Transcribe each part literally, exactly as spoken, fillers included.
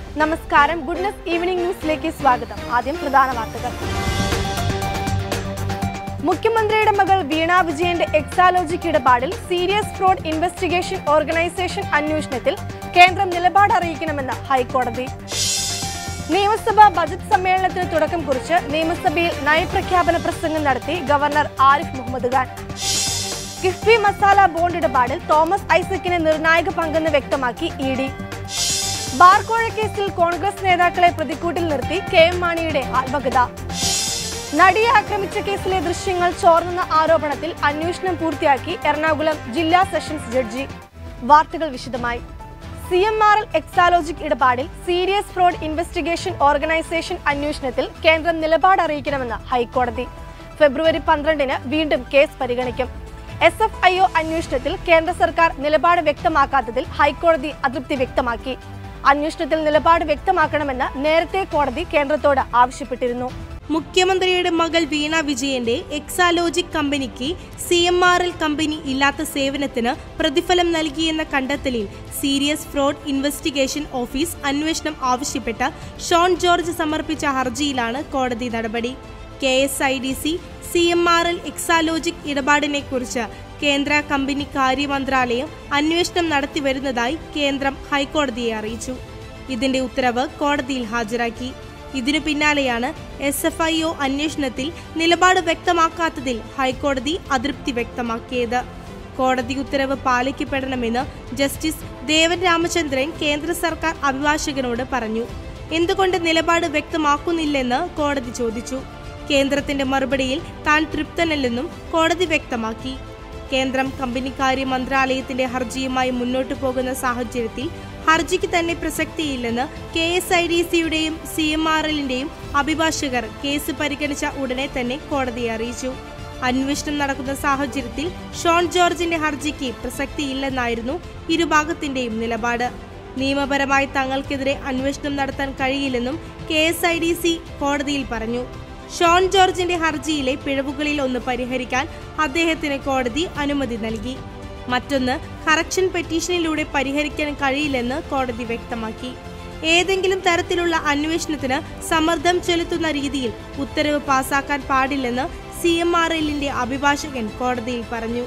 നമസ്കാരം, goodness evening ന്യൂസിലേക്ക് സ്വാഗതം. ആദ്യം പ്രധാന വാർത്തകൾ. മുഖ്യമന്ത്രിയുടെ മകൾ വീണ വിജയന്റെ എക്സാലോജിക് ഇടപാടിൽ സീരിയസ് ഫ്രോഡ് ഇൻവെസ്റ്റിഗേഷൻ ഓർഗനൈസേഷൻ അന്വേഷണത്തിൽ കേന്ദ്രം നിലപാട് അറിയിക്കണമെന്ന് ഹൈക്കോടതി. നിയമസഭാ ബജറ്റ് സമ്മേളനത്തിന് തുടക്കം കുറിച്ച് നിയമസഭയിൽ നയപ്രഖ്യാപന പ്രസംഗം നടത്തി ഗവർണർ ആരിഫ് മുഹമ്മദ് ഖാൻ. കിഫ്ബി മസാല ബോണ്ട് ഇടപാടിൽ തോമസ് ഐസക്കിന് നിർണായക പങ്കെന്ന് വ്യക്തമാക്കി ഇ ഡി. ബാർക്കോഴ കേസിൽ കോൺഗ്രസ് നേതാക്കളെ പ്രതിക്കൂട്ടിൽ നിർത്തി കെ എം മാണിയുടെ ആത്മകഥ. നടിയെ ആക്രമിച്ച കേസിലെ ദൃശ്യങ്ങൾ ചോർന്നെന്ന ആരോപണത്തിൽ അന്വേഷണം പൂർത്തിയാക്കി എറണാകുളം ജില്ലാ സെഷൻസ് ജഡ്ജി. വാർത്തകൾ വിശദമായി. C M R L Exalogic ഇടപാടിൽ സീരിയസ് ഫ്രോഡ് ഇൻവെസ്റ്റിഗേഷൻ ഓർഗനൈസേഷൻ അന്വേഷണത്തിൽ കേന്ദ്രം നിലപാട് അറിയിക്കണമെന്ന് ഹൈക്കോടതി. ഫെബ്രുവരി പന്ത്രണ്ടിന് വീണ്ടും കേസ് പരിഗണിക്കും. എസ് എഫ് ഐ ഒ അന്വേഷണത്തിൽ കേന്ദ്ര സർക്കാർ നിലപാട് വ്യക്തമാക്കാത്തതിൽ ഹൈക്കോടതി അതൃപ്തി വ്യക്തമാക്കി. അന്വേഷണത്തിൽ നിലപാട് വ്യക്തമാക്കണമെന്ന് നേരത്തെ കോടതി കേന്ദ്രത്തോട് ആവശ്യപ്പെട്ടിരുന്നു. മുഖ്യമന്ത്രിയുടെ മകൾ വീണ വിജയന്റെ എക്സാലോജിക് കമ്പനിക്ക് സി എം ആർ എൽ കമ്പനി ഇല്ലാത്ത സേവനത്തിന് പ്രതിഫലം നൽകിയെന്ന കണ്ടെത്തലിൽ സീരിയസ് ഫ്രോഡ് ഇൻവെസ്റ്റിഗേഷൻ ഓഫീസ് അന്വേഷണം ആവശ്യപ്പെട്ട ഷോൺ ജോർജ് സമർപ്പിച്ച ഹർജിയിലാണ് കോടതി നടപടി. K S I D C C M R L Exalogic ഇടപാടിനെ കുറിച്ച് കേന്ദ്ര കമ്പനി കാര്യ മന്ത്രാലയം അന്വേഷണം നടത്തിവരുന്നതായി കേന്ദ്രം ഹൈക്കോടതിയെ അറിയിച്ചു. ഇതിന്റെ ഉത്തരവ് കോടതിയിൽ ഹാജരാക്കി. ഇതിനു പിന്നാലെയാണ് എസ് എഫ് ഐ ഒ അന്വേഷണത്തിൽ നിലപാട് വ്യക്തമാക്കാത്തതിൽ ഹൈക്കോടതി അതൃപ്തി വ്യക്തമാക്കിയത്. കോടതി ഉത്തരവ് പാലിക്കപ്പെടണമെന്ന് ജസ്റ്റിസ് ദേവൻ രാമചന്ദ്രൻ കേന്ദ്ര സർക്കാർ അഭിഭാഷകനോട് പറഞ്ഞു. എന്തുകൊണ്ട് നിലപാട് വ്യക്തമാക്കുന്നില്ലെന്ന് കോടതി ചോദിച്ചു. കേന്ദ്രത്തിന്റെ മറുപടിയിൽ താൻ തൃപ്തനല്ലെന്നും കോടതി വ്യക്തമാക്കി. കേന്ദ്രം കമ്പനിക്കാര്യ മന്ത്രാലയത്തിന്റെ ഹർജിയുമായി മുന്നോട്ടു പോകുന്ന സാഹചര്യത്തിൽ ഹർജിക്ക് തന്നെ പ്രസക്തിയില്ലെന്ന് കെ എസ് ഐ ഡി സിയുടെയും സി എം ആർ എല്ലിന്റെയും അഭിഭാഷകർ കേസ് പരിഗണിച്ച ഉടനെ തന്നെ കോടതിയെ അറിയിച്ചു. അന്വേഷണം നടക്കുന്ന സാഹചര്യത്തിൽ ഷോൺ ജോർജിന്റെ ഹർജിക്ക് പ്രസക്തിയില്ലെന്നായിരുന്നു ഇരുഭാഗത്തിന്റെയും നിലപാട്. നിയമപരമായി തങ്ങൾക്കെതിരെ അന്വേഷണം നടത്താൻ കഴിയില്ലെന്നും K S I D C കോടതിയിൽ പറഞ്ഞു. ഷോൺ ജോർജിന്റെ ഹർജിയിലെ പിഴവുകളിൽ ഒന്ന് പരിഹരിക്കാൻ അദ്ദേഹത്തിന് കോടതി അനുമതി നൽകി. മറ്റൊന്ന് കറക്ഷൻ പെറ്റീഷനിലൂടെ പരിഹരിക്കാൻ കഴിയില്ലെന്ന് കോടതി വ്യക്തമാക്കി. ഏതെങ്കിലും തരത്തിലുള്ള അന്വേഷണത്തിന് സമ്മർദ്ദം ചെലുത്തുന്ന രീതിയിൽ ഉത്തരവ് പാസാക്കാൻ പാടില്ലെന്ന് സി എം ആർ എല്ലിന്റെ അഭിഭാഷകൻ കോടതിയിൽ പറഞ്ഞു.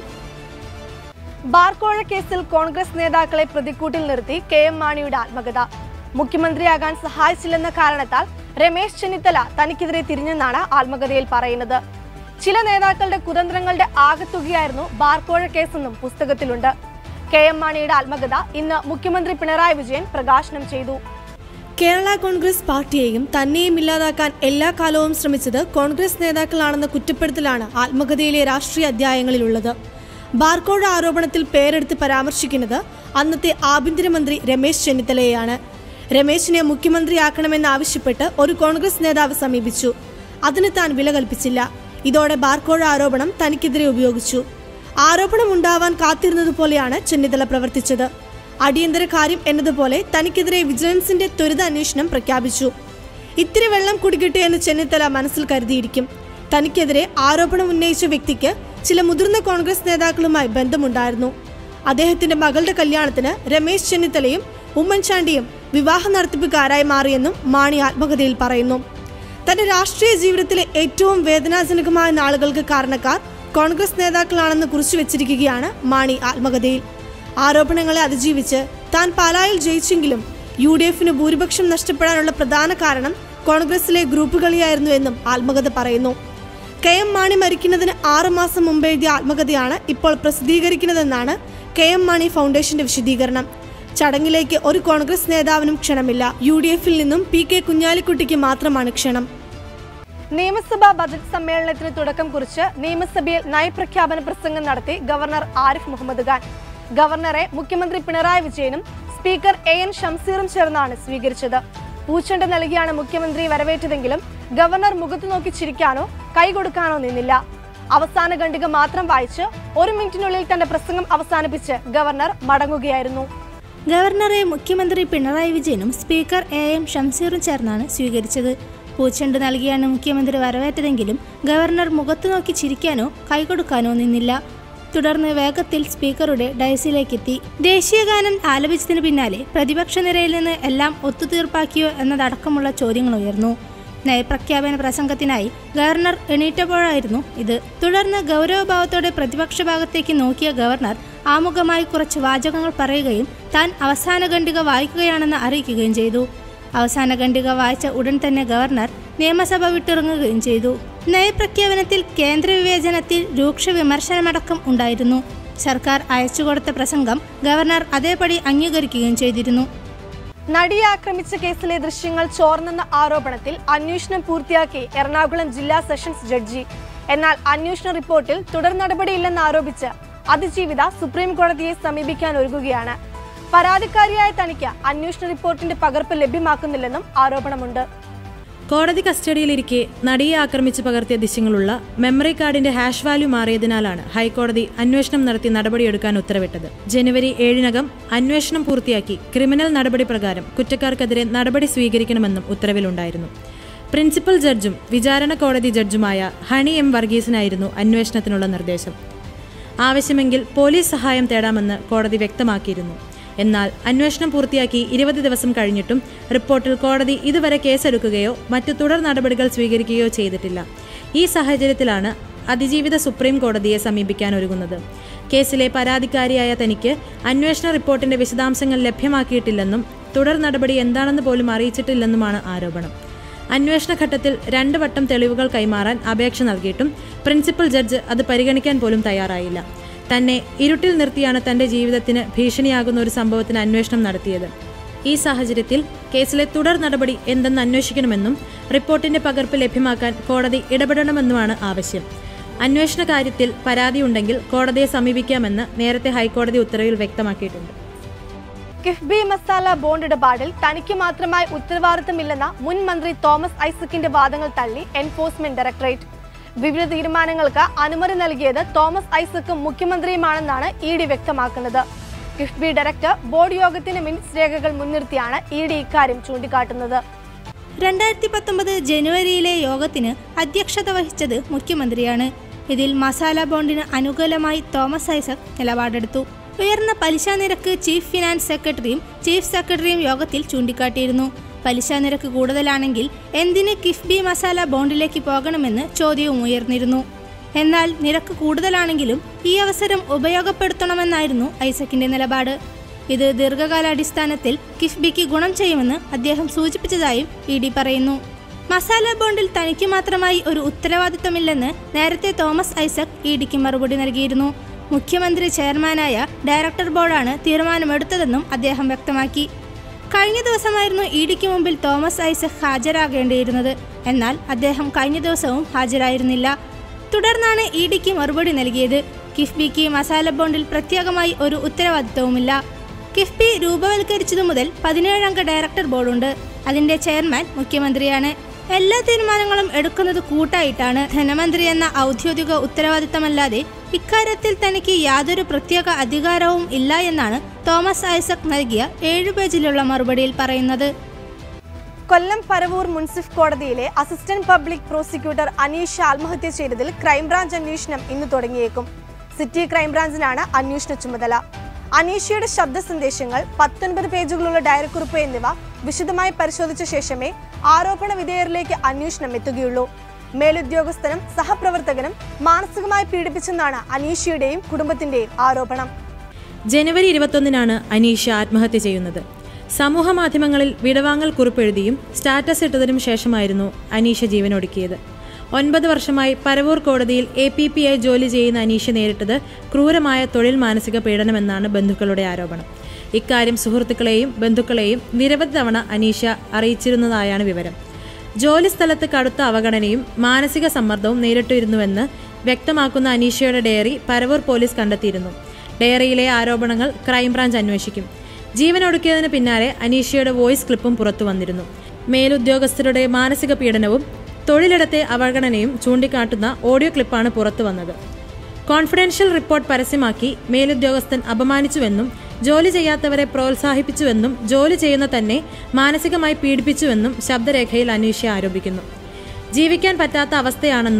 ബാർക്കോഴ കേസിൽ കോൺഗ്രസ് നേതാക്കളെ പ്രതിക്കൂട്ടിൽ നിർത്തി കെ എം മാണിയുടെ ആത്മകഥ. മുഖ്യമന്ത്രിയാകാൻ സഹായിച്ചില്ലെന്ന കാരണത്താൽ രമേശ് ചെന്നിത്തല തനിക്കെതിരെ തിരിഞ്ഞെന്നാണ് ആത്മകഥയിൽ പറയുന്നത്. ചില നേതാക്കളുടെ കുതന്ത്രങ്ങളുടെ ആകത്തുകയായിരുന്നു ബാർക്കോഴ കേസെന്നും പുസ്തകത്തിലുണ്ട്. കെ എം മാണിയുടെ ആത്മകഥ ഇന്ന് മുഖ്യമന്ത്രി പിണറായി വിജയൻ പ്രകാശനം ചെയ്തു. കേരള കോൺഗ്രസ് പാർട്ടിയെയും തന്നെയും ഇല്ലാതാക്കാൻ എല്ലാ കാലവും ശ്രമിച്ചത് കോൺഗ്രസ് നേതാക്കളാണെന്ന കുറ്റപ്പെടുത്തലാണ് ആത്മകഥയിലെ രാഷ്ട്രീയ അധ്യായങ്ങളിലുള്ളത്. ബാർക്കോഴ ആരോപണത്തിൽ പേരെടുത്ത് പരാമർശിക്കുന്നത് അന്നത്തെ ആഭ്യന്തരമന്ത്രി രമേശ് ചെന്നിത്തലയെയാണ്. രമേശിനെ മുഖ്യമന്ത്രിയാക്കണമെന്നാവശ്യപ്പെട്ട് ഒരു കോൺഗ്രസ് നേതാവ് സമീപിച്ചു. അതിന് താൻ വില കൽപ്പിച്ചില്ല. ഇതോടെ ബാർക്കോഴ ആരോപണം തനിക്കെതിരെ ഉപയോഗിച്ചു. ആരോപണം ഉണ്ടാവാൻ കാത്തിരുന്നതുപോലെയാണ് ചെന്നിത്തല പ്രവർത്തിച്ചത്. അടിയന്തര കാര്യം എന്നതുപോലെ തനിക്കെതിരെ വിജിലൻസിന്റെ ത്വരിത അന്വേഷണം പ്രഖ്യാപിച്ചു. ഇത്തിരി വെള്ളം കുടിക്കട്ടെ എന്ന് ചെന്നിത്തല മനസ്സിൽ കരുതിയിരിക്കും. തനിക്കെതിരെ ആരോപണം ഉന്നയിച്ച വ്യക്തിക്ക് ചില മുതിർന്ന കോൺഗ്രസ് നേതാക്കളുമായി ബന്ധമുണ്ടായിരുന്നു. അദ്ദേഹത്തിന്റെ മകളുടെ കല്യാണത്തിന് രമേശ് ചെന്നിത്തലയും ഉമ്മൻചാണ്ടിയും വിവാഹ നടത്തിപ്പുകാരായി മാറിയെന്നും മാണി ആത്മകഥയിൽ പറയുന്നു. തന്റെ രാഷ്ട്രീയ ജീവിതത്തിലെ ഏറ്റവും വേദനാജനകമായ നാളുകൾക്ക് കാരണക്കാർ കോൺഗ്രസ് നേതാക്കളാണെന്ന് കുറിച്ചു വെച്ചിരിക്കുകയാണ് മാണി ആത്മകഥയിൽ. ആരോപണങ്ങളെ അതിജീവിച്ച് താൻ പാലായിൽ ജയിച്ചെങ്കിലും യു ഡി എഫിന് ഭൂരിപക്ഷം നഷ്ടപ്പെടാനുള്ള പ്രധാന കാരണം കോൺഗ്രസിലെ ഗ്രൂപ്പ് കളിയായിരുന്നു എന്നും ആത്മകഥ പറയുന്നു. കെ എം മാണി മരിക്കുന്നതിന് ആറുമാസം മുമ്പ് എഴുതിയ ആത്മകഥയാണ് ഇപ്പോൾ പ്രസിദ്ധീകരിക്കുന്നതെന്നാണ് കെ എം മാണി ഫൗണ്ടേഷന്റെ വിശദീകരണം. ചടങ്ങിലേക്ക് ഒരു കോൺഗ്രസ് നേതാവിനും ക്ഷണമില്ല. യു ഡി എഫിൽ നിന്നും പി കെ കുഞ്ഞാലിക്കുട്ടിക്ക് മാത്രമാണ് ക്ഷണം. നിയമസഭാ ബജറ്റ് സമ്മേളനത്തിന് തുടക്കം കുറിച്ച് നിയമസഭയിൽ നയപ്രഖ്യാപന പ്രസംഗം നടത്തി ഗവർണർ ആരിഫ് മുഹമ്മദ് ഖാൻ. ഗവർണറെ മുഖ്യമന്ത്രി പിണറായി വിജയനും സ്പീക്കർ എ എൻ ഷംസീറും ചേർന്നാണ് സ്വീകരിച്ചത്. പൂച്ചെണ്ട് നൽകിയാണ് മുഖ്യമന്ത്രി വരവേറ്റതെങ്കിലും ഗവർണർ മുഖത്തു നോക്കി ചിരിക്കാനോ കൈകൊടുക്കാനോ നിന്നില്ല. അവസാന ഖണ്ഡിക മാത്രം വായിച്ച് ഒരു മിനിറ്റിനുള്ളിൽ തന്റെ പ്രസംഗം അവസാനിപ്പിച്ച് ഗവർണർ മടങ്ങുകയായിരുന്നു. ഗവർണറെ മുഖ്യമന്ത്രി പിണറായി വിജയനും സ്പീക്കർ എ എം ഷംസീറും ചേർന്നാണ് സ്വീകരിച്ചത്. പൂച്ചെണ്ട് നൽകിയാണ് മുഖ്യമന്ത്രി വരവേറ്റതെങ്കിലും ഗവർണർ മുഖത്തു നോക്കി ചിരിക്കാനോ കൈകൊടുക്കാനോ നിന്നില്ല. തുടർന്ന് വേഗത്തിൽ സ്പീക്കറുടെ ഡയസിലേക്കെത്തി. ദേശീയഗാനം ആലപിച്ചതിന് പിന്നാലെ പ്രതിപക്ഷ നിരയിൽ നിന്ന് എല്ലാം ഒത്തുതീർപ്പാക്കിയോ എന്നതടക്കമുള്ള ചോദ്യങ്ങൾ ഉയർന്നു. നയപ്രഖ്യാപന പ്രസംഗത്തിനായി ഗവർണർ എണീറ്റപ്പോഴായിരുന്നു ഇത്. തുടർന്ന് ഗൗരവഭാവത്തോടെ പ്രതിപക്ഷ ഭാഗത്തേക്ക് നോക്കിയ ഗവർണർ ആമുഖമായി കുറച്ച് വാചകങ്ങൾ പറയുകയും താൻ അവസാന ഖണ്ഡിക വായിക്കുകയാണെന്ന് അറിയിക്കുകയും ചെയ്തു. അവസാന ഖണ്ഡിക വായിച്ച ഉടൻ തന്നെ ഗവർണർ നിയമസഭ വിട്ടിറങ്ങുകയും ചെയ്തു. നയപ്രഖ്യാപനത്തിൽ കേന്ദ്ര വിവേചനത്തിൽ രൂക്ഷ വിമർശനമടക്കം ഉണ്ടായിരുന്നു. സർക്കാർ അയച്ചുകൊടുത്ത പ്രസംഗം ഗവർണർ അതേപടി അംഗീകരിക്കുകയും ചെയ്തിരുന്നു. നടിയെ ആക്രമിച്ച കേസിലെ ദൃശ്യങ്ങൾ ചോർന്നെന്ന ആരോപണത്തിൽ അന്വേഷണം പൂർത്തിയാക്കി എറണാകുളം ജില്ലാ സെഷൻസ് ജഡ്ജി. എന്നാൽ അന്വേഷണ റിപ്പോർട്ടിൽ തുടർ നടപടിയില്ലെന്ന് ആരോപിച്ച് അതിജീവിത സുപ്രീം കോടതിയെ സമീപിക്കാൻ ഒരുങ്ങുകയാണ്. പരാതിക്കാരിയായ തനിക്ക് അന്വേഷണ റിപ്പോർട്ടിന്റെ പകർപ്പ് ലഭ്യമാക്കുന്നില്ലെന്നും ആരോപണമുണ്ട്. കോടതി കസ്റ്റഡിയിലിരിക്കെ നടിയെ ആക്രമിച്ച് പകർത്തിയ ദൃശ്യങ്ങളുള്ള മെമ്മറി കാർഡിന്റെ ഹാഷ് വാല്യൂ മാറിയതിനാലാണ് ഹൈക്കോടതി അന്വേഷണം നടത്തി നടപടിയെടുക്കാൻ ഉത്തരവിട്ടത്. ജനുവരി ഏഴിനകം അന്വേഷണം പൂർത്തിയാക്കി ക്രിമിനൽ നടപടി പ്രകാരം കുറ്റക്കാർക്കെതിരെ നടപടി സ്വീകരിക്കണമെന്നും ഉത്തരവിലുണ്ടായിരുന്നു. പ്രിൻസിപ്പൽ ജഡ്ജും വിചാരണ കോടതി ജഡ്ജുമായ ഹണി എം വർഗീസിനായിരുന്നു അന്വേഷണത്തിനുള്ള നിർദ്ദേശം. ആവശ്യമെങ്കിൽ പോലീസ് സഹായം തേടാമെന്ന് കോടതി വ്യക്തമാക്കിയിരുന്നു. എന്നാൽ അന്വേഷണം പൂർത്തിയാക്കി ഇരുപത് ദിവസം കഴിഞ്ഞിട്ടും റിപ്പോർട്ടിൽ കോടതി ഇതുവരെ കേസെടുക്കുകയോ മറ്റു തുടർ നടപടികൾ സ്വീകരിക്കുകയോ ചെയ്തിട്ടില്ല. ഈ സാഹചര്യത്തിലാണ് അതിജീവിത സുപ്രീം കോടതിയെ സമീപിക്കാൻ ഒരുങ്ങുന്നത്. കേസിലെ പരാതിക്കാരിയായ തനിക്ക് അന്വേഷണ റിപ്പോർട്ടിന്റെ വിശദാംശങ്ങൾ ലഭ്യമാക്കിയിട്ടില്ലെന്നും തുടർ നടപടി എന്താണെന്ന് പോലും അറിയിച്ചിട്ടില്ലെന്നുമാണ് ആരോപണം. അന്വേഷണ ഘട്ടത്തിൽ രണ്ട് വട്ടം തെളിവുകൾ കൈമാറാൻ അപേക്ഷ നൽകിയിട്ടും പ്രിൻസിപ്പൽ ജഡ്ജ് അത് പരിഗണിക്കാൻ പോലും തയ്യാറായില്ല. തന്നെ ഇരുട്ടിൽ നിർത്തിയാണ് തന്റെ ജീവിതത്തിന് ഭീഷണിയാകുന്ന ഒരു സംഭവത്തിന് അന്വേഷണം നടത്തിയത്. ഈ സാഹചര്യത്തിൽ കേസിലെ തുടർ നടപടി എന്തെന്ന് അന്വേഷിക്കണമെന്നും റിപ്പോർട്ടിന്റെ പകർപ്പ് ലഭ്യമാക്കാൻ കോടതി ഇടപെടണമെന്നുമാണ് ആവശ്യം. അന്വേഷണ കാര്യത്തിൽ പരാതിയുണ്ടെങ്കിൽ കോടതിയെ സമീപിക്കാമെന്ന് നേരത്തെ ഹൈക്കോടതി ഉത്തരവിൽ വ്യക്തമാക്കിയിട്ടുണ്ട്. കിഫ്ബി മസാല ബോണ്ട് ഇടപാടിൽ തനിക്ക് മാത്രമായി ഉത്തരവാദിത്തമില്ലെന്ന മുൻ മന്ത്രി തോമസ് ഐസക്കിന്റെ വാദങ്ങൾ തള്ളി എൻഫോഴ്സ്മെന്റ് ഡയറക്ടറേറ്റ്. വിവിധ തീരുമാനങ്ങൾക്ക് അനുമതി നൽകിയത് തോമസ് ഐസക്കും മുഖ്യമന്ത്രിയുമാണെന്നാണ് ഇ ഡി വ്യക്തമാക്കുന്നത്. കിഫ്ബി ഡയറക്ടർ ബോർഡ് യോഗത്തിന് മിനിറ്റ്സ് രേഖകൾ മുൻനിർത്തിയാണ് ഇ ഡി ഇക്കാര്യം ചൂണ്ടിക്കാട്ടുന്നത്. രണ്ടായിരത്തി പത്തൊമ്പത് ജനുവരിയിലെ യോഗത്തിന് അധ്യക്ഷത വഹിച്ചത് മുഖ്യമന്ത്രിയാണ്. ഇതിൽ മസാല ബോണ്ടിന് അനുകൂലമായി തോമസ് ഐസക് നിലപാടെടുത്തു. ഉയർന്ന പലിശ നിരക്ക് ചീഫ് ഫിനാൻസ് സെക്രട്ടറിയും ചീഫ് സെക്രട്ടറിയും യോഗത്തിൽ ചൂണ്ടിക്കാട്ടിയിരുന്നു. പലിശ നിരക്ക് കൂടുതലാണെങ്കിൽ എന്തിന് കിഫ്ബി മസാല ബോണ്ടിലേക്ക് പോകണമെന്ന് ചോദ്യവും ഉയർന്നിരുന്നു. എന്നാൽ നിരക്ക് കൂടുതലാണെങ്കിലും ഈ അവസരം ഉപയോഗപ്പെടുത്തണമെന്നായിരുന്നു ഐസക്കിന്റെ നിലപാട്. ഇത് ദീർഘകാലാടിസ്ഥാനത്തിൽ കിഫ്ബിക്ക് ഗുണം ചെയ്യുമെന്ന് അദ്ദേഹം സൂചിപ്പിച്ചതായും ഇ ഡി പറയുന്നു. മസാല ബോണ്ടിൽ തനിക്ക് മാത്രമായി ഒരു ഉത്തരവാദിത്തമില്ലെന്ന് നേരത്തെ തോമസ് ഐസക് ഇ ഡിക്ക് മറുപടി നൽകിയിരുന്നു. മുഖ്യമന്ത്രി ചെയർമാനായ ഡയറക്ടർ ബോർഡാണ് തീരുമാനമെടുത്തതെന്നും അദ്ദേഹം വ്യക്തമാക്കി. കഴിഞ്ഞ ദിവസമായിരുന്നു ഇ ഡിക്ക് മുമ്പിൽ തോമസ് ഐസക് ഹാജരാകേണ്ടിയിരുന്നത്. എന്നാൽ അദ്ദേഹം കഴിഞ്ഞ ദിവസവും ഹാജരായിരുന്നില്ല. തുടർന്നാണ് ഇ ഡിക്ക് മറുപടി നൽകിയത്. കിഫ്ബിക്ക് മസാല ബോണ്ടിൽ പ്രത്യേകമായി ഒരു ഉത്തരവാദിത്തവുമില്ല. കിഫ്ബി രൂപവൽക്കരിച്ചതു മുതൽ പതിനേഴംഗ ഡയറക്ടർ ബോർഡുണ്ട്. അതിന്റെ ചെയർമാൻ മുഖ്യമന്ത്രിയാണ്. എല്ലാ തീരുമാനങ്ങളും എടുക്കുന്നത് കൂട്ടായിട്ടാണ്. ധനമന്ത്രി എന്ന ഔദ്യോഗിക ഉത്തരവാദിത്തമല്ലാതെ ഇക്കാര്യത്തിൽ തനിക്ക് യാതൊരു പ്രത്യേക അധികാരവും ഇല്ല എന്നാണ് തോമസ് ഐസക് നൽകിയ ഏഴു പേജിലുള്ള മറുപടിയിൽ പറയുന്നത്. കൊല്ലം പരവൂർ മുൻസിഫ് കോടതിയിലെ അസിസ്റ്റന്റ് പബ്ലിക് പ്രോസിക്യൂട്ടർ അനീഷ ആത്മഹത്യ ചെയ്തതിൽ ക്രൈംബ്രാഞ്ച് അന്വേഷണം ഇന്ന് തുടങ്ങിയേക്കും. സിറ്റി ക്രൈംബ്രാഞ്ചിനാണ് അന്വേഷണ ചുമതല. അനീഷയുടെ ശബ്ദ സന്ദേശങ്ങൾ, പത്തൊൻപത് പേജുകളുള്ള ഡയറിക്കുറിപ്പ് എന്നിവ വിശദമായി പരിശോധിച്ച ശേഷമേ ആരോപണ വിധേയരിലേക്ക് അന്വേഷണം എത്തുകയുള്ളൂ. മേലുദ്യോഗസ്ഥനും സഹപ്രവർത്തകനും മാനസികമായി പീഡിപ്പിച്ചെന്നാണ് അനീഷയുടെയും കുടുംബത്തിന്റെയും ആരോപണം. ജനുവരി ഇരുപത്തൊന്നിനാണ് അനീഷ ആത്മഹത്യ ചെയ്യുന്നത്. സമൂഹ മാധ്യമങ്ങളിൽ വിടവാങ്ങൽ കുറിപ്പെഴുതിയും സ്റ്റാറ്റസ് ഇട്ടതിനും ശേഷമായിരുന്നു അനീഷ ജീവനൊടുക്കിയത്. ഒൻപത് വർഷമായി പരവൂർ കോടതിയിൽ എ പി പി ആയി ജോലി ചെയ്യുന്ന അനീഷ നേരിട്ടത് ക്രൂരമായ തൊഴിൽ മാനസിക പീഡനമെന്നാണ് ബന്ധുക്കളുടെ ആരോപണം. ഇക്കാര്യം സുഹൃത്തുക്കളെയും ബന്ധുക്കളെയും നിരവധി തവണ അനീഷ അറിയിച്ചിരുന്നതായാണ് വിവരം. ജോലി സ്ഥലത്ത് കടുത്ത അവഗണനയും മാനസിക സമ്മർദ്ദവും നേരിട്ടിരുന്നുവെന്ന് വ്യക്തമാക്കുന്ന അനീഷയുടെ ഡയറി പരവൂർ പോലീസ് കണ്ടെത്തിയിരുന്നു. ഡയറിയിലെ ആരോപണങ്ങൾ ക്രൈംബ്രാഞ്ച് അന്വേഷിക്കും. ജീവനൊടുക്കിയതിന് പിന്നാലെ അനീഷയുടെ വോയിസ് ക്ലിപ്പും പുറത്തു വന്നിരുന്നു. മേലുദ്യോഗസ്ഥരുടെ മാനസിക പീഡനവും തൊഴിലിടത്തെ അവഗണനയും ചൂണ്ടിക്കാട്ടുന്ന ഓഡിയോ ക്ലിപ്പാണ് പുറത്തു വന്നത്. കോൺഫിഡൻഷ്യൽ റിപ്പോർട്ട് പരസ്യമാക്കി മേലുദ്യോഗസ്ഥൻ അപമാനിച്ചുവെന്നും ജോലി ചെയ്യാത്തവരെ പ്രോത്സാഹിപ്പിച്ചുവെന്നും ജോലി ചെയ്യുന്ന തന്നെ മാനസികമായി പീഡിപ്പിച്ചുവെന്നും ശബ്ദരേഖയിൽ അനീഷ ആരോപിക്കുന്നു. ജീവിക്കാൻ പറ്റാത്ത അവസ്ഥയാണെന്നും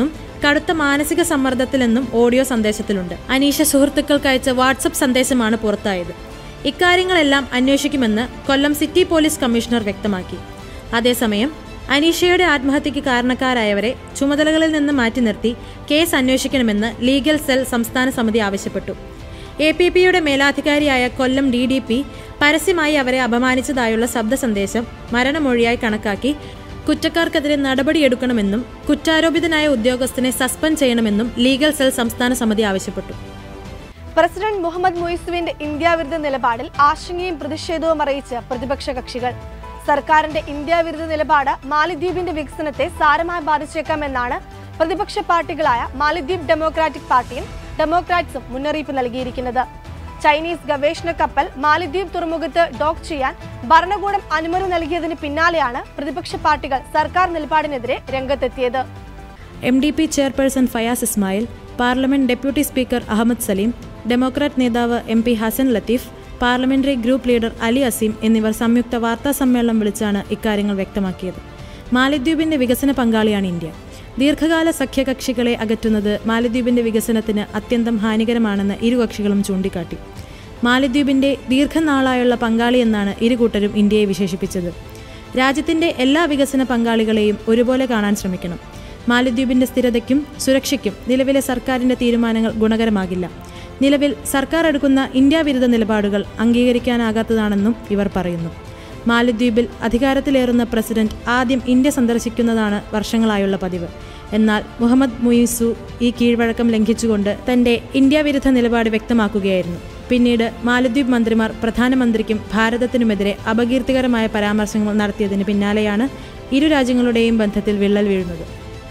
കടുത്ത മാനസിക സമ്മർദ്ദത്തിലെന്നും ഓഡിയോ സന്ദേശത്തിലുണ്ട്. അനീഷ സുഹൃത്തുക്കൾക്ക് അയച്ച വാട്സപ്പ് സന്ദേശമാണ് പുറത്തായത്. ഇക്കാര്യങ്ങളെല്ലാം അന്വേഷിക്കുമെന്ന് കൊല്ലം സിറ്റി പോലീസ് കമ്മീഷണർ വ്യക്തമാക്കി. അതേസമയം അനീഷയുടെ ആത്മഹത്യയ്ക്ക് കാരണക്കാരായവരെ ചുമതലകളിൽ നിന്ന് മാറ്റി നിർത്തി കേസ് അന്വേഷിക്കണമെന്ന് ലീഗൽ സെൽ സംസ്ഥാന സമിതി ആവശ്യപ്പെട്ടു. എ പി പിയുടെ മേലാധികാരിയായ കൊല്ലം ഡി ഡി പി പരസ്യമായി അവരെ അപമാനിച്ചതായുള്ള ശബ്ദ സന്ദേശം മരണമൊഴിയായി കണക്കാക്കി കുറ്റക്കാർക്കെതിരെ നടപടിയെടുക്കണമെന്നും കുറ്റാരോപിതനായ ഉദ്യോഗസ്ഥനെ സസ്പെൻഡ് ചെയ്യണമെന്നും ലീഗൽ സെൽ സംസ്ഥാന സമിതി ആവശ്യപ്പെട്ടു. പ്രസിഡന്റ് മുഹമ്മദ് മുയിസുവിന്റെ ഇന്ത്യാവിരുദ്ധ നിലപാടിൽ ആശങ്കയും പ്രതിഷേധവും അറിയിച്ച് പ്രതിപക്ഷ കക്ഷികൾ. സർക്കാരിന്റെ ഇന്ത്യാവിരുദ്ധ നിലപാട് മാലിദ്വീപിന്റെ വികസനത്തെ സാരമായി ബാധിച്ചേക്കാമെന്നാണ് പ്രതിപക്ഷ പാർട്ടികളായ മാലിദ്വീപ് ഡെമോക്രാറ്റിക് പാർട്ടിയും ഡെമോക്രാറ്റ്സും മുന്നറിയിപ്പ് നൽകിയിരിക്കുന്നത്. ചൈനീസ് ഗവേഷണ കപ്പൽ മാലിദ്വീപ് തുറമുഖത്ത് ഡോക്ക് ചെയ്യാൻ ഭരണകൂടം അനുമതി നൽകിയതിന് പിന്നാലെയാണ് പ്രതിപക്ഷ പാർട്ടികൾ സർക്കാർ നിലപാടിനെതിരെ രംഗത്തെത്തിയത്. M D P chairperson Fayyaz Ismail, parliament deputy speaker Ahmed Saleem, democrat നേതാവ് M P Hassan Latheef, parliamentary group leader Ali Azeem എന്നിവർ സംയുക്ത വാർത്താ സമ്മേളനം വിളിച്ചാണ് ഇക്കാര്യങ്ങൾ വ്യക്തമാക്കിയത്. മാലിദ്വീപിന്റെ വികസന പങ്കാളിയാണ് ഇന്ത്യ. ദീർഘകാല സഖ്യകക്ഷികളെ അകറ്റുന്നത് മാലിദ്വീപിന്റെ വികസനത്തിന് അത്യന്തം ഹാനികരമാണെന്ന് ഇരു കക്ഷികളും ചൂണ്ടിക്കാട്ടി. മാലിദ്വീപിന്റെ ദീർഘനാളായുള്ള പങ്കാളിയെന്നാണ് ഇരു കൂട്ടരും ഇന്ത്യയെ വിശേഷിപ്പിച്ചത്. രാജ്യത്തിന്റെ എല്ലാ വികസന പങ്കാളികളെയും ഒരുപോലെ കാണാൻ ശ്രമിക്കണം. മാലിദ്വീപിന്റെ സ്ഥിരതയ്ക്കും സുരക്ഷയ്ക്കും നിലവിലെ സർക്കാരിന്റെ തീരുമാനങ്ങൾ ഗുണകരമാകില്ല. നിലവിൽ സർക്കാർ എടുക്കുന്ന ഇന്ത്യ വിരുദ്ധ നിലപാടുകൾ അംഗീകരിക്കാനാകാത്തതാണെന്നും ഇവർ പറയുന്നു. മാലിദ്വീപിൽ അധികാരത്തിലേറുന്ന പ്രസിഡന്റ് ആദ്യം ഇന്ത്യ സന്ദർശിക്കുന്നതാണ് വർഷങ്ങളായുള്ള പതിവ്. എന്നാൽ മുഹമ്മദ് മുയിസു ഈ കീഴ്വഴക്കം ലംഘിച്ചുകൊണ്ട് തന്റെ ഇന്ത്യ വിരുദ്ധ നിലപാട് വ്യക്തമാക്കുകയായിരുന്നു. പിന്നീട് മാലദ്വീപ് മന്ത്രിമാർ പ്രധാനമന്ത്രിക്കും ഭാരതത്തിനുമെതിരെ അപകീർത്തികരമായ പരാമർശങ്ങൾ നടത്തിയതിന് പിന്നാലെയാണ് ഇരു രാജ്യങ്ങളുടെയും ബന്ധത്തിൽ വിള്ളൽ വീഴുന്നത്.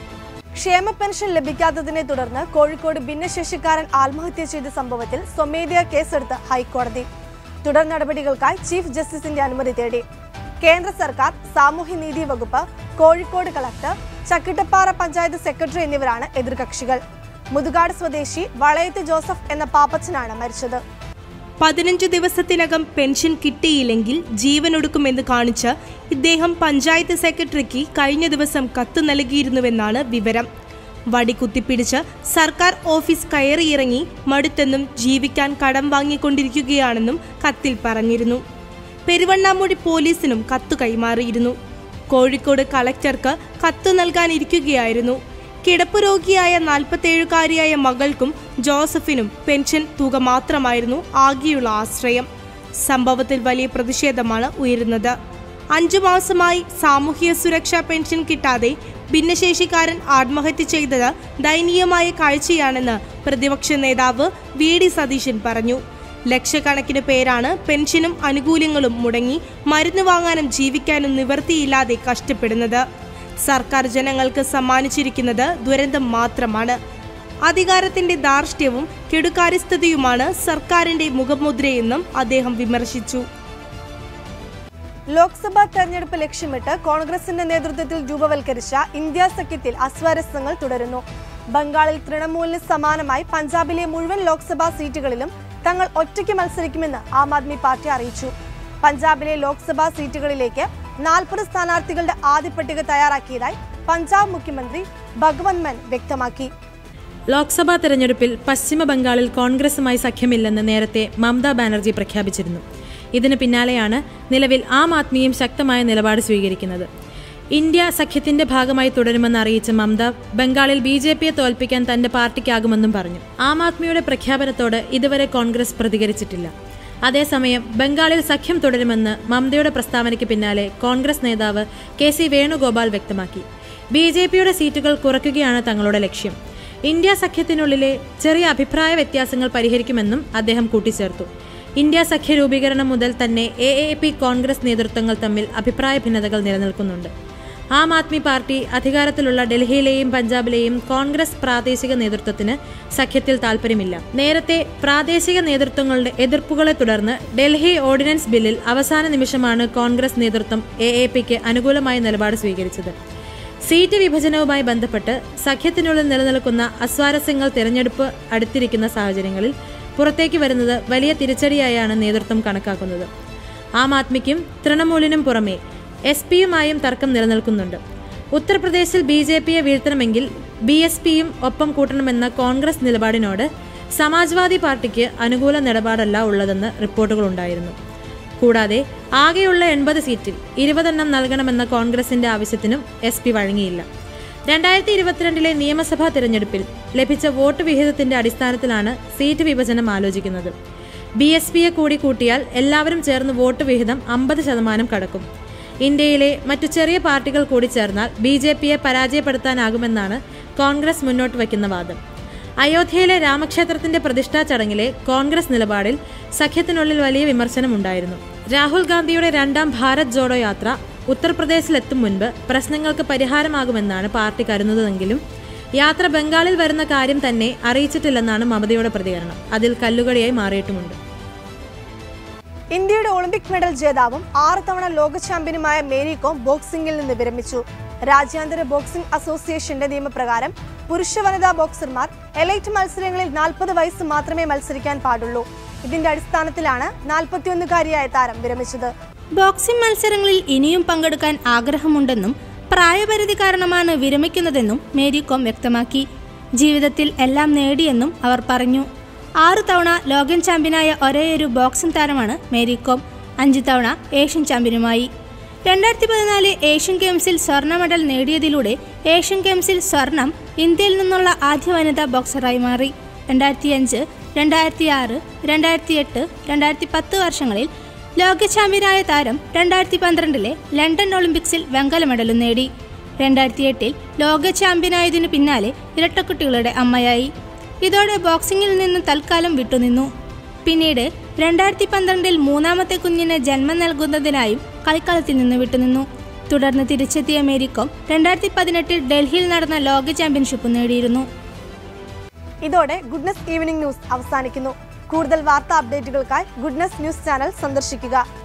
ക്ഷേമ പെൻഷൻ ലഭിക്കാത്തതിനെ തുടർന്ന് കോഴിക്കോട് ഭിന്നശേഷിക്കാരൻ ആത്മഹത്യ ചെയ്ത സംഭവത്തിൽ സ്വമേധയാ കേസെടുത്ത ഹൈക്കോടതി തുടർ നടപടികൾക്കായി ചീഫ് ജസ്റ്റിസിന്റെ അനുമതി തേടി. കേന്ദ്ര സർക്കാർ, സാമൂഹ്യനീതി വകുപ്പ്, കോഴിക്കോട് കളക്ടർ, ചക്കിട്ടപ്പാറ പഞ്ചായത്ത് സെക്രട്ടറി എന്നിവരാണ് എതിർകക്ഷികൾ. മുതുകാട് സ്വദേശി വളയത്ത് ജോസഫ് എന്ന പാപ്പച്ചനാണ് മരിച്ചത്. പതിനഞ്ചു ദിവസത്തിനകം പെൻഷൻ കിട്ടിയില്ലെങ്കിൽ ജീവനൊടുക്കുമെന്ന് കാണിച്ച് ഇദ്ദേഹം പഞ്ചായത്ത് സെക്രട്ടറിക്ക് കഴിഞ്ഞ ദിവസം കത്ത് നൽകിയിരുന്നുവെന്നാണ് വിവരം. വടി കുത്തിപ്പിടിച്ച് സർക്കാർ ഓഫീസ് കയറിയിറങ്ങി മടുത്തെന്നും ജീവിക്കാൻ കടം വാങ്ങിക്കൊണ്ടിരിക്കുകയാണെന്നും കത്തിൽ പറഞ്ഞിരുന്നു. പെരുവണ്ണാമൂഴി പോലീസിനും കത്തു കൈമാറിയിരുന്നു. കോഴിക്കോട് കളക്ടർക്ക് കത്ത് നൽകാനിരിക്കുകയായിരുന്നു. കിടപ്പ് രോഗിയായ നാൽപ്പത്തേഴുകാരിയായ മകൾക്കും ജോസഫിനും പെൻഷൻ തുക മാത്രമായിരുന്നു ആകെയുള്ള ആശ്രയം. സംഭവത്തിൽ വലിയ പ്രതിഷേധമാണ് ഉയരുന്നത്. അഞ്ചു മാസമായി സാമൂഹ്യ സുരക്ഷാ പെൻഷൻ കിട്ടാതെ ഭിന്നശേഷിക്കാരൻ ആത്മഹത്യ ചെയ്തത് ദയനീയമായ കാഴ്ചയാണെന്ന് പ്രതിപക്ഷ നേതാവ് വി ഡി സതീശൻ പറഞ്ഞു. ലക്ഷക്കണക്കിന് പേരാണ് പെൻഷനും ആനുകൂല്യങ്ങളും മുടങ്ങി മരുന്ന് വാങ്ങാനും ജീവിക്കാനും നിവൃത്തിയില്ലാതെ കഷ്ടപ്പെടുന്നത്. സർക്കാർ ജനങ്ങൾക്ക് സമ്മാനിച്ചിരിക്കുന്നത് ദുരന്തം മാത്രമാണ്. അധികാരത്തിന്റെ ധാർഷ്ട്യവും കെടുകാര്യസ്ഥതയുമാണ് സർക്കാരിന്റെ മുഖമുദ്രയെന്നും അദ്ദേഹം വിമർശിച്ചു. ലോക്സഭാ തെരഞ്ഞെടുപ്പ് ലക്ഷ്യമിട്ട് കോൺഗ്രസിന്റെ നേതൃത്വത്തിൽ രൂപവൽക്കരിച്ച ഇന്ത്യ സഖ്യത്തിൽ അസ്വാരസ്യങ്ങൾ തുടരുന്നു. ബംഗാളിൽ തൃണമൂലിന് സമാനമായി പഞ്ചാബിലെ മുഴുവൻ ലോക്സഭാ സീറ്റുകളിലും തങ്ങൾ ഒറ്റയ്ക്ക് മത്സരിക്കുമെന്ന് ആം ആദ്മി പാർട്ടി അറിയിച്ചു. പഞ്ചാബിലെ ലോക്സഭാ സീറ്റുകളിലേക്ക് നാൽപ്പത് സ്ഥാനാർത്ഥികളുടെ ആദ്യ പട്ടിക തയ്യാറാക്കിയതായി പഞ്ചാബ് മുഖ്യമന്ത്രി ഭഗവന്ത് മാൻ വ്യക്തമാക്കി. ലോക്സഭാ തെരഞ്ഞെടുപ്പിൽ പശ്ചിമ ബംഗാളിൽ കോൺഗ്രസുമായി സഖ്യമില്ലെന്ന് നേരത്തെ മമതാ ബാനർജി പ്രഖ്യാപിച്ചിരുന്നു. ഇതിന് പിന്നാലെയാണ് നിലവിൽ ആം ആദ്മിയും ശക്തമായ നിലപാട് സ്വീകരിക്കുന്നത്. ഇന്ത്യ സഖ്യത്തിന്റെ ഭാഗമായി തുടരുമെന്ന് അറിയിച്ച മമത ബംഗാളിൽ ബി ജെ പിയെ തോൽപ്പിക്കാൻ തന്റെ പാർട്ടിക്കാകുമെന്നും പറഞ്ഞു. ആം ആദ്മിയുടെ പ്രഖ്യാപനത്തോട് ഇതുവരെ കോൺഗ്രസ് പ്രതികരിച്ചിട്ടില്ല. അതേസമയം ബംഗാളിൽ സഖ്യം തുടരുമെന്ന് മമതയുടെ പ്രസ്താവനയ്ക്ക് പിന്നാലെ കോൺഗ്രസ് നേതാവ് കെ സി വേണുഗോപാൽ വ്യക്തമാക്കി. ബി ജെ പിയുടെ സീറ്റുകൾ കുറയ്ക്കുകയാണ് തങ്ങളുടെ ലക്ഷ്യം. ഇന്ത്യ സഖ്യത്തിനുള്ളിലെ ചെറിയ അഭിപ്രായ വ്യത്യാസങ്ങൾ പരിഹരിക്കുമെന്നും അദ്ദേഹം കൂട്ടിച്ചേർത്തു. ഇന്ത്യ സഖ്യ രൂപീകരണം മുതൽ തന്നെ എ എ പി കോൺഗ്രസ് നേതൃത്വങ്ങൾ തമ്മിൽ അഭിപ്രായ ഭിന്നതകൾ നിലനിൽക്കുന്നുണ്ട്. ആം ആദ്മി പാർട്ടി അധികാരത്തിലുള്ള ഡൽഹിയിലെയും പഞ്ചാബിലെയും കോൺഗ്രസ് പ്രാദേശിക നേതൃത്വത്തിന് സഖ്യത്തിൽ താൽപ്പര്യമില്ല. നേരത്തെ പ്രാദേശിക നേതൃത്വങ്ങളുടെ എതിർപ്പുകളെ തുടർന്ന് ഡൽഹി ഓർഡിനൻസ് ബില്ലിൽ അവസാന നിമിഷമാണ് കോൺഗ്രസ് നേതൃത്വം എ എ പിക്ക് അനുകൂലമായ നിലപാട് സ്വീകരിച്ചത്. സീറ്റ് വിഭജനവുമായി ബന്ധപ്പെട്ട് സഖ്യത്തിനുള്ളിൽ നിലനിൽക്കുന്ന അസ്വാരസ്യങ്ങൾ തിരഞ്ഞെടുപ്പ് അടുത്തിരിക്കുന്ന സാഹചര്യങ്ങളിൽ പുറത്തേക്ക് വരുന്നത് വലിയ തിരിച്ചടിയായാണ് നേതൃത്വം കണക്കാക്കുന്നത്. ആം ആദ്മിക്കും തൃണമൂലിനും പുറമെ എസ് പിയുമായും തർക്കം നിലനിൽക്കുന്നുണ്ട്. ഉത്തർപ്രദേശിൽ ബി ജെ പിയെ വീഴ്ത്തണമെങ്കിൽ ബി എസ് പിയും ഒപ്പം കൂട്ടണമെന്ന കോൺഗ്രസ് നിലപാടിനോട് സമാജ്വാദി പാർട്ടിക്ക് അനുകൂല നിലപാടല്ല ഉള്ളതെന്ന് റിപ്പോർട്ടുകളുണ്ടായിരുന്നു. കൂടാതെ ആകെയുള്ള എൺപത് സീറ്റിൽ ഇരുപതെണ്ണം നൽകണമെന്ന കോൺഗ്രസിന്റെ ആവശ്യത്തിനും എസ് പി വഴങ്ങിയില്ല. രണ്ടായിരത്തി ഇരുപത്തിരണ്ടിലെ നിയമസഭാ തിരഞ്ഞെടുപ്പിൽ ലഭിച്ച വോട്ട് വിഹിതത്തിന്റെ അടിസ്ഥാനത്തിലാണ് സീറ്റ് വിഭജനം ആലോചിക്കുന്നത്. ബി എസ് പിയെ കൂടി കൂട്ടിയാൽ എല്ലാവരും ചേർന്ന് വോട്ട് വിഹിതം അമ്പത് ശതമാനം കടക്കും. ഇന്ത്യയിലെ മറ്റു ചെറിയ പാർട്ടികൾ കൂടി ചേർന്നാൽ ബി ജെ പിയെ പരാജയപ്പെടുത്താനാകുമെന്നാണ് കോൺഗ്രസ് മുന്നോട്ട് വയ്ക്കുന്ന വാദം. അയോധ്യയിലെ രാമക്ഷേത്രത്തിന്റെ പ്രതിഷ്ഠാ ചടങ്ങിലെ കോൺഗ്രസ് നിലപാടിൽ സഖ്യത്തിനുള്ളിൽ വലിയ വിമർശനമുണ്ടായിരുന്നു. രാഹുൽ ഗാന്ധിയുടെ രണ്ടാം ഭാരത് ജോഡോ യാത്ര ഉത്തർപ്രദേശിലെത്തും മുൻപ് പ്രശ്നങ്ങൾക്ക് പരിഹാരമാകുമെന്നാണ് പാർട്ടി കരുതുന്നതെങ്കിലും യാത്ര ബംഗാളിൽ വരുന്ന കാര്യം തന്നെ അറിയിച്ചിട്ടില്ലെന്നാണ് മമതയുടെ പ്രതികരണം. അതിൽ കല്ലുകടിയായി മാറിയിട്ടുമുണ്ട്. ഇന്ത്യയുടെ ഒളിമ്പിക് മെഡൽ ജേതാവും ആറ് തവണ ലോക ചാമ്പ്യനുമായ മേരി കോം ബോക്സിംഗിൽ നിന്ന് വിരമിച്ചു. രാജ്യാന്തര ബോക്സിംഗ് അസോസിയേഷന്റെ നിയമപ്രകാരം പുരുഷ വനിതാ ബോക്സർമാർ എലൈറ്റ് മത്സരങ്ങളിൽ നാൽപ്പത് വയസ്സ് മാത്രമേ മത്സരിക്കാൻ പാടുള്ളൂ. ഇതിന്റെ അടിസ്ഥാനത്തിലാണ് നാൽപ്പത്തിയൊന്നുകാരിയായ താരം വിരമിച്ചത്. ബോക്സിംഗ് മത്സരങ്ങളിൽ ഇനിയും പങ്കെടുക്കാൻ ആഗ്രഹമുണ്ടെന്നും പ്രായപരിധി കാരണമാണ് വിരമിക്കുന്നതെന്നും മേരി കോം വ്യക്തമാക്കി. ജീവിതത്തിൽ എല്ലാം നേടിയെന്നും അവർ പറഞ്ഞു. ആറു തവണ ലോകൻ ചാമ്പ്യനായ ഒരേയൊരു ബോക്സിംഗ് താരമാണ് മേരി കോം. അഞ്ചു തവണ ഏഷ്യൻ ചാമ്പ്യനുമായി. രണ്ടായിരത്തി പതിനാല് ഏഷ്യൻ ഗെയിംസിൽ സ്വർണ്ണ മെഡൽ നേടിയതിലൂടെ ഏഷ്യൻ ഗെയിംസിൽ സ്വർണം ഇന്ത്യയിൽ നിന്നുള്ള ആദ്യ വനിതാ ബോക്സറായി മാറി. രണ്ടായിരത്തി അഞ്ച് രണ്ടായിരത്തി ആറ് രണ്ടായിരത്തി എട്ട് രണ്ടായിരത്തി പത്ത് വർഷങ്ങളിൽ ലോക ചാമ്പ്യനായ താരം രണ്ടായിരത്തി പന്ത്രണ്ടിലെ ലണ്ടൻ ഒളിമ്പിക്സിൽ വെങ്കല മെഡലും നേടി. രണ്ടായിരത്തി എട്ടിൽ ലോക ചാമ്പ്യനായതിനു പിന്നാലെ ഇരട്ടക്കുട്ടികളുടെ അമ്മയായി. ഇതോടെ ബോക്സിംഗിൽ നിന്ന് തൽക്കാലം വിട്ടുനിന്നു. പിന്നീട് രണ്ടായിരത്തി പന്ത്രണ്ടിൽ മൂന്നാമത്തെ കുഞ്ഞിന് ജന്മം നൽകുന്നതിനായും കളിക്കളത്തിൽ നിന്ന് വിട്ടുനിന്നു. തുടർന്ന് തിരിച്ചെത്തിയ മേരി കോം രണ്ടായിരത്തി പതിനെട്ടിൽ ഡൽഹിയിൽ നടന്ന ലോക ചാമ്പ്യൻഷിപ്പ് നേടിയിരുന്നു. ഇതോടെ ഗുഡ്നസ് ഈവനിംഗ് ന്യൂസ് അവസാനിക്കുന്നു. കൂടുതൽ വാർത്താ അപ്ഡേറ്റുകൾക്കായി ഗുഡ്നസ് ന്യൂസ് ചാനൽ സന്ദർശിക്കുക.